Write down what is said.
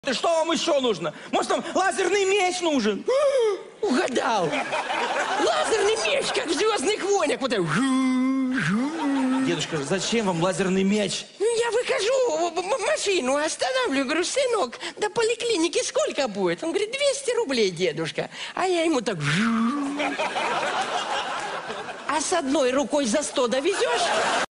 Что вам еще нужно? Может, там лазерный меч нужен? Угадал. Лазерный меч, как в «Звездных войнах». Вот это. Дедушка, зачем вам лазерный меч? Ну, я выхожу, машину останавливаю, говорю, сынок, до поликлиники сколько будет? Он говорит, 200 рублей, дедушка. А я ему так... А с одной рукой за 100 довезешь?